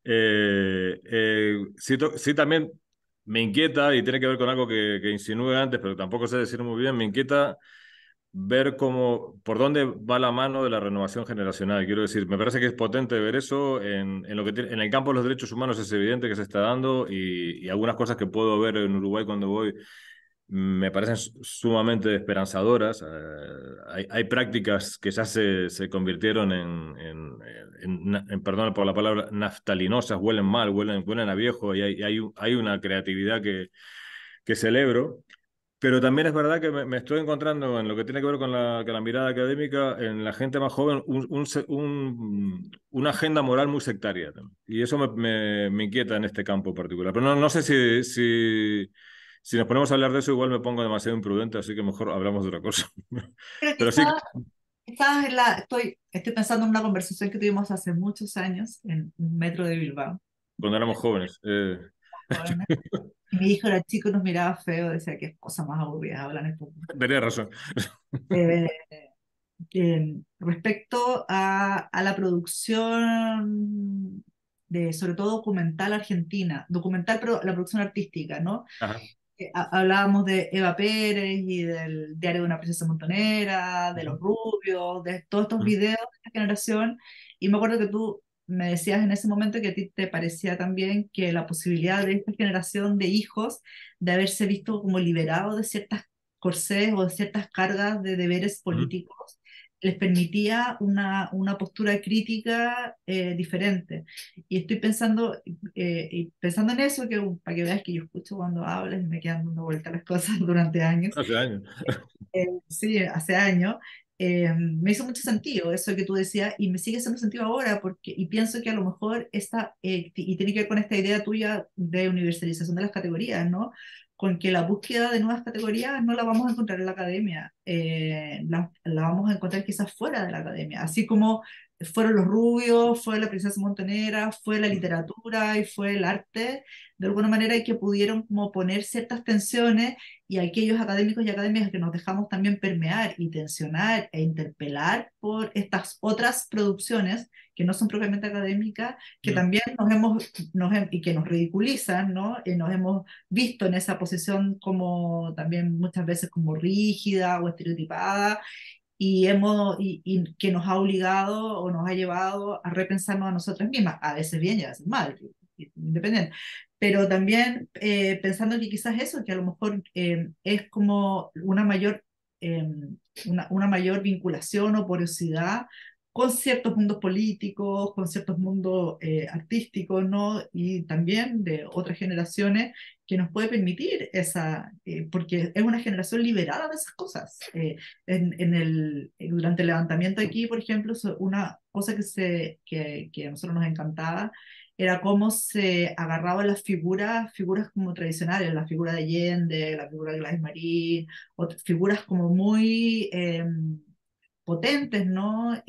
Sí, sí, también me inquieta, y tiene que ver con algo que insinué antes, pero tampoco sé decir muy bien, me inquieta ver por dónde va la mano de la renovación generacional. Quiero decir, me parece que es potente ver eso en lo que en el campo de los derechos humanos. Es evidente que se está dando, y algunas cosas que puedo ver en Uruguay cuando voy me parecen sumamente esperanzadoras. Hay prácticas que ya se convirtieron perdón por la palabra, naftalinosas, huelen mal, huelen a viejo, y hay una creatividad que celebro. Pero también es verdad que me estoy encontrando en lo que tiene que ver con la mirada académica, en la gente más joven, una agenda moral muy sectaria también. Y eso me inquieta en este campo particular. Pero no sé si nos ponemos a hablar de eso, igual me pongo demasiado imprudente, así que mejor hablamos de otra cosa. Creo que Pero sí, estás estoy pensando en una conversación que tuvimos hace muchos años en un metro de Bilbao. cuando éramos jóvenes. Jóvenes. Y mi hijo era chico y nos miraba feo, decía qué cosa más aburrida hablan estos. Tenía razón. Eh, Respecto a la producción de, sobre todo documental argentina, documental, pero la producción artística, ¿no? Ajá. Hablábamos de Eva Pérez y del Diario de una princesa montonera, de Los Rubios, de todos estos videos de esta generación, y me acuerdo que tú me decías en ese momento que a ti te parecía también que la posibilidad de esta generación de hijos de haberse visto como liberados de ciertas corsés o de ciertas cargas de deberes Ujú. políticos les permitía una postura crítica diferente. Y estoy pensando en eso, para que veas que yo escucho cuando hablas y me quedan dando vueltas las cosas durante años. Hace años. Sí, hace años. Me hizo mucho sentido eso que tú decías y me sigue haciendo sentido ahora y pienso que a lo mejor y tiene que ver con esta idea tuya de universalización de las categorías, ¿no? Con que la búsqueda de nuevas categorías no la vamos a encontrar en la academia, la vamos a encontrar quizás fuera de la academia, así como fueron los rubios, fue la princesa montonera, fue la literatura y fue el arte, de alguna manera, y que pudieron como poner ciertas tensiones, y aquellos académicos y académicas que nos dejamos también permear y tensionar e interpelar por estas otras producciones que no son propiamente académicas, que también y que nos ridiculizan, ¿no? Y nos hemos visto en esa posición como también muchas veces como rígida o estereotipada, y que nos ha obligado o nos ha llevado a repensarnos a nosotras mismas, a veces bien y a veces mal, independiente. Pero también pensando que quizás eso, que a lo mejor es como eh, una mayor vinculación o porosidad con ciertos mundos políticos, con ciertos mundos artísticos, ¿no? Y también de otras generaciones que nos puede permitir porque es una generación liberada de esas cosas. Durante el levantamiento aquí, por ejemplo, una cosa que a nosotros nos encantaba era cómo se agarraban las figuras como tradicionales, la figura de Allende, la figura de Gladys Marín, figuras como muy potentes, ¿no?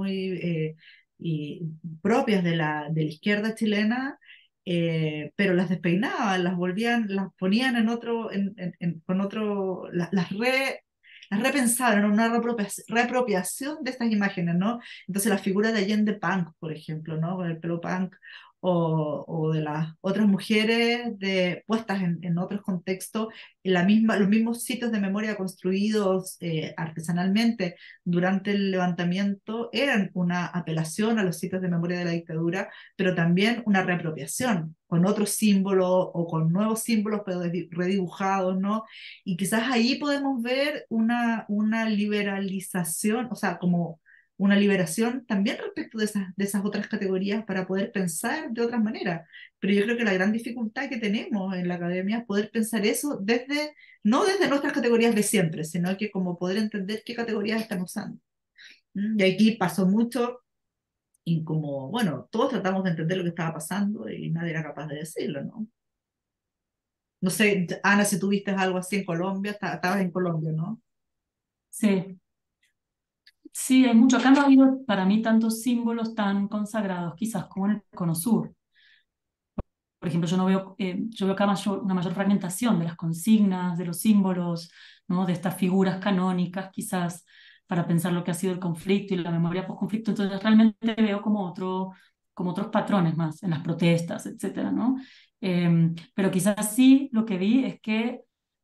Y propias de la izquierda chilena, pero las despeinaban, las ponían en otro, con otro, las repensaban, era una reapropiación de estas imágenes, ¿no? Entonces la figura de Allende punk, por ejemplo, ¿no? Con el pelo punk, o de las otras mujeres puestas en otros contextos, los mismos sitios de memoria construidos artesanalmente durante el levantamiento eran una apelación a los sitios de memoria de la dictadura, pero también una reapropiación con otros símbolos o con nuevos símbolos pero redibujados, ¿no? Y quizás ahí podemos ver una liberalización, o sea, como una liberación también respecto de esas otras categorías para poder pensar de otras maneras. Pero yo creo que la gran dificultad que tenemos en la academia es poder pensar eso no desde nuestras categorías de siempre, sino que como poder entender qué categorías están usando. Y aquí pasó mucho, y como, bueno, todos tratamos de entender lo que estaba pasando y nadie era capaz de decirlo, ¿no? No sé, Ana, si tuviste algo así en Colombia, estabas en Colombia, ¿no? Sí, sí, hay mucho. Acá no ha habido para mí tantos símbolos tan consagrados, quizás como en el Cono Sur. Por ejemplo, yo veo acá una mayor fragmentación de las consignas, de los símbolos, ¿no? De estas figuras canónicas, quizás para pensar lo que ha sido el conflicto y la memoria post-conflicto. Entonces, realmente veo como otros patrones más en las protestas, etcétera, ¿no? Pero quizás sí lo que vi es que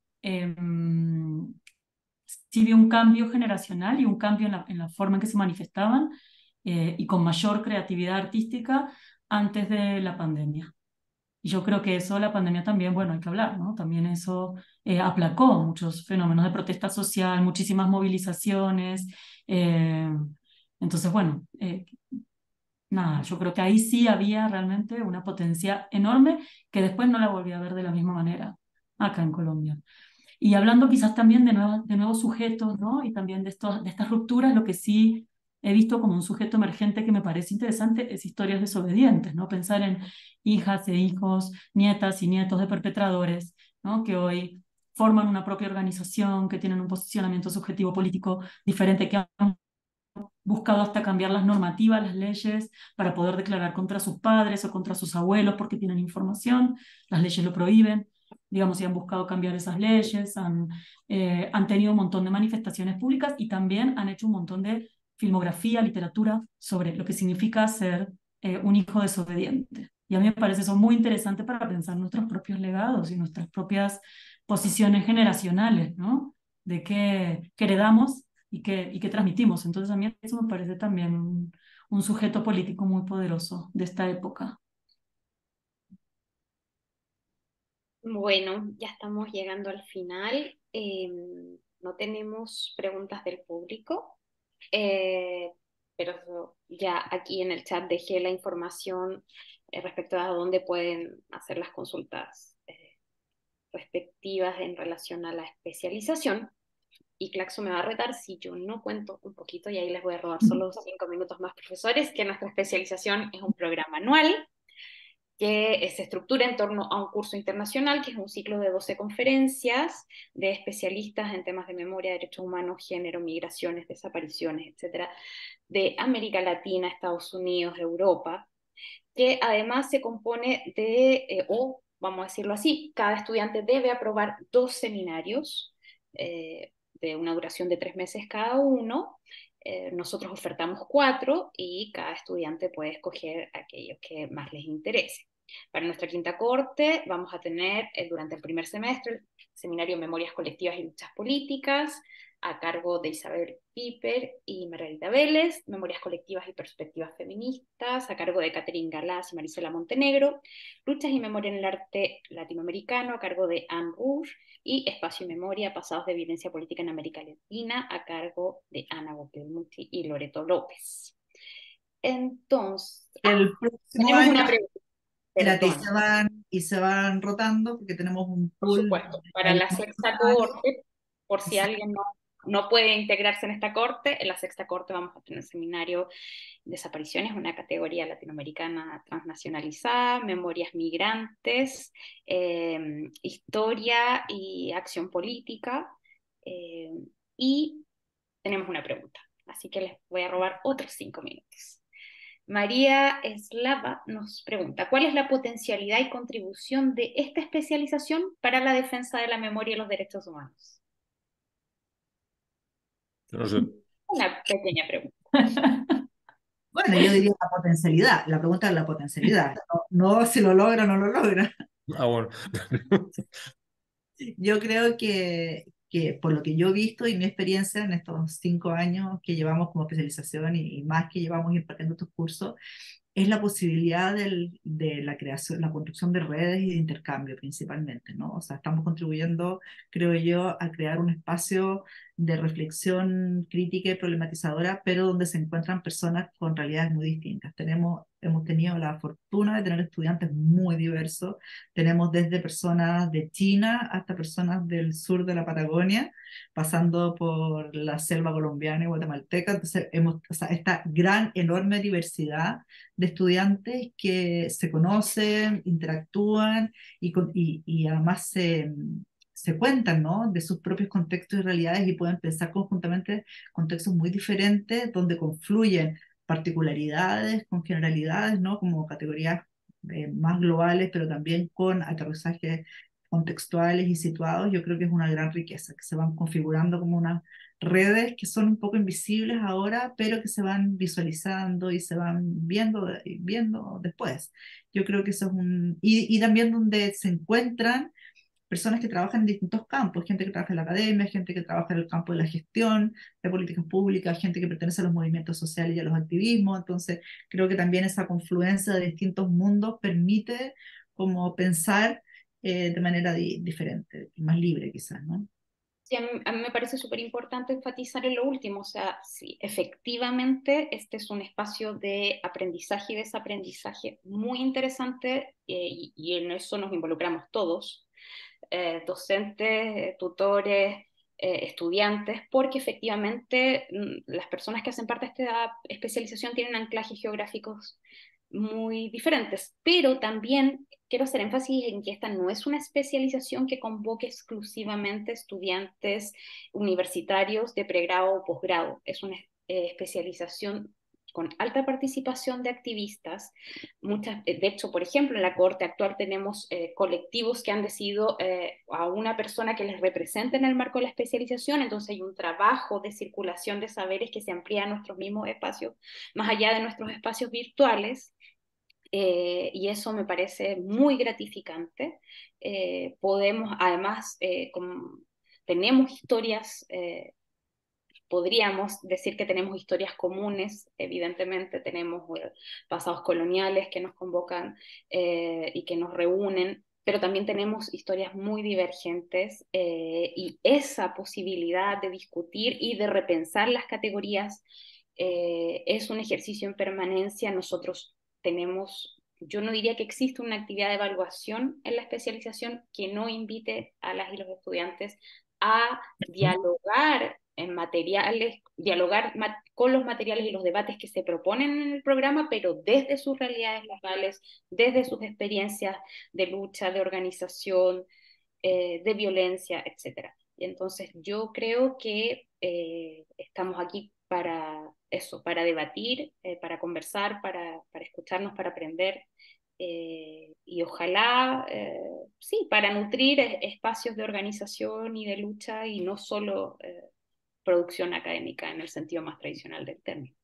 sí vi un cambio generacional y un cambio en la forma en que se manifestaban y con mayor creatividad artística antes de la pandemia. Y yo creo que eso, la pandemia también, bueno, hay que hablar, ¿no? También eso aplacó muchos fenómenos de protesta social, muchísimas movilizaciones. eh, entonces, bueno, nada, yo creo que ahí sí había realmente una potencia enorme que después no la volví a ver de la misma manera acá en Colombia. Y hablando quizás también de nuevos sujetos, ¿no? Y también de estas rupturas, lo que sí he visto como un sujeto emergente que me parece interesante es historias desobedientes, ¿no? Pensar en hijas e hijos, nietas y nietos de perpetradores, ¿no? Que hoy forman una propia organización, que tienen un posicionamiento subjetivo político diferente, que han buscado hasta cambiar las normativas, las leyes, para poder declarar contra sus padres o contra sus abuelos porque tienen información, las leyes lo prohíben, digamos, y han buscado cambiar esas leyes, han tenido un montón de manifestaciones públicas y también han hecho un montón de filmografía, literatura sobre lo que significa ser un hijo desobediente. Y a mí me parece eso muy interesante para pensar nuestros propios legados y nuestras propias posiciones generacionales, ¿no? De qué heredamos y que transmitimos. Entonces a mí eso me parece también un sujeto político muy poderoso de esta época. Bueno, ya estamos llegando al final. No tenemos preguntas del público, eh, pero ya aquí en el chat dejé la información respecto a dónde pueden hacer las consultas respectivas en relación a la especialización. Y Claxo me va a retar si yo no cuento un poquito, y ahí les voy a robar solo 5 minutos más, profesores, que nuestra especialización es un programa anual que se estructura en torno a un curso internacional, que es un ciclo de 12 conferencias de especialistas en temas de memoria, derechos humanos, género, migraciones, desapariciones, etcétera, de América Latina, Estados Unidos, Europa, que además se compone o vamos a decirlo así, cada estudiante debe aprobar 2 seminarios de una duración de 3 meses cada uno. Nosotros ofertamos 4 y cada estudiante puede escoger aquellos que más les interese. Para nuestra quinta corte vamos a tener durante el primer semestre el seminario Memorias Colectivas y Luchas Políticas, a cargo de Isabel Piper y Margarita Vélez, Memorias Colectivas y Perspectivas Feministas, a cargo de Catherine Galás y Marisela Montenegro, Luchas y Memoria en el Arte Latinoamericano, a cargo de Anne Rouge, y Espacio y Memoria, Pasados de Violencia Política en América Latina, a cargo de Ana Guapelmuti y Loreto López. Entonces, El próximo tenemos año, una pregunta. espérate, Perdón, y se van rotando porque tenemos un por pool. supuesto, para la sexta corte, por si alguien no puede integrarse en esta corte, en la sexta corte vamos a tener seminario Desapariciones, una categoría latinoamericana transnacionalizada, memorias migrantes, historia y acción política, y tenemos una pregunta, así que les voy a robar otros 5 minutos. María Eslava nos pregunta, ¿cuál es la potencialidad y contribución de esta especialización para la defensa de la memoria y los derechos humanos? No sé. Una pequeña pregunta. Bueno, yo diría la potencialidad, la pregunta es la potencialidad, no si lo logra o no lo logra. Ah, bueno. Yo creo que por lo que yo he visto y mi experiencia en estos 5 años que llevamos como especialización y más que llevamos impartiendo estos cursos, es la posibilidad de la creación, la construcción de redes y de intercambio principalmente, ¿no? O sea, estamos contribuyendo, creo yo, a crear un espacio de reflexión crítica y problematizadora, pero donde se encuentran personas con realidades muy distintas. Hemos tenido la fortuna de tener estudiantes muy diversos. Tenemos desde personas de China hasta personas del sur de la Patagonia, pasando por la selva colombiana y guatemalteca. Entonces, o sea, esta gran, enorme diversidad de estudiantes que se conocen, interactúan y además se cuentan, ¿no? De sus propios contextos y realidades y pueden pensar conjuntamente contextos muy diferentes donde confluyen particularidades con generalidades, ¿no? Como categorías más globales, pero también con aterrizajes contextuales y situados. Yo creo que es una gran riqueza, que se van configurando como unas redes que son un poco invisibles ahora, pero que se van visualizando y se van viendo después. Yo creo que eso es y también donde se encuentran personas que trabajan en distintos campos, gente que trabaja en la academia, gente que trabaja en el campo de la gestión, de políticas públicas, gente que pertenece a los movimientos sociales y a los activismos. Entonces, creo que también esa confluencia de distintos mundos permite como pensar de manera diferente, más libre quizás, ¿no? Sí, a mí me parece súper importante enfatizar en lo último, o sea, sí, efectivamente este es un espacio de aprendizaje y desaprendizaje muy interesante y en eso nos involucramos todos, docentes, tutores, estudiantes, porque efectivamente las personas que hacen parte de esta especialización tienen anclajes geográficos muy diferentes, pero también quiero hacer énfasis en que esta no es una especialización que convoque exclusivamente estudiantes universitarios de pregrado o posgrado, es una especialización con alta participación de activistas. De hecho, por ejemplo, en la cohorte actual tenemos colectivos que han decidido a una persona que les represente en el marco de la especialización, entonces hay un trabajo de circulación de saberes que se amplía a nuestros mismos espacios, más allá de nuestros espacios virtuales, y eso me parece muy gratificante. Podemos, además, tenemos historias, podríamos decir que tenemos historias comunes, evidentemente tenemos pasados coloniales que nos convocan y que nos reúnen, pero también tenemos historias muy divergentes y esa posibilidad de discutir y de repensar las categorías es un ejercicio en permanencia. Nosotros tenemos, yo no diría que existe una actividad de evaluación en la especialización que no invite a las y los estudiantes a dialogar en materiales, dialogar con los materiales y los debates que se proponen en el programa, pero desde sus realidades locales, desde sus experiencias de lucha, de organización, de violencia, etcétera. Y entonces yo creo que estamos aquí para eso, para debatir, para conversar, para escucharnos, para aprender y ojalá, sí, para nutrir espacios de organización y de lucha y no solo producción académica en el sentido más tradicional del término.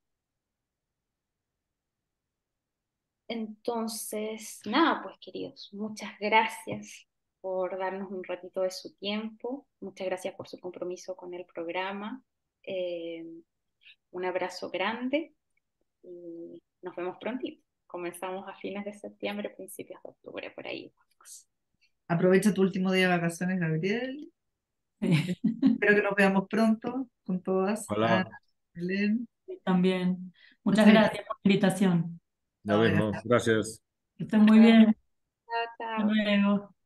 Entonces, nada, pues queridos, muchas gracias por darnos un ratito de su tiempo, muchas gracias por su compromiso con el programa, un abrazo grande y nos vemos prontito. Comenzamos a fines de septiembre, principios de octubre, por ahí. Aprovecha tu último día de vacaciones, Gabriel. Sí. Espero que nos veamos pronto con todas. Ana, Hola, Belén. También. Muchas Muchas gracias. gracias por la invitación. lo mismo. Gracias. Que estén muy bien. Chao, Hasta chao. luego.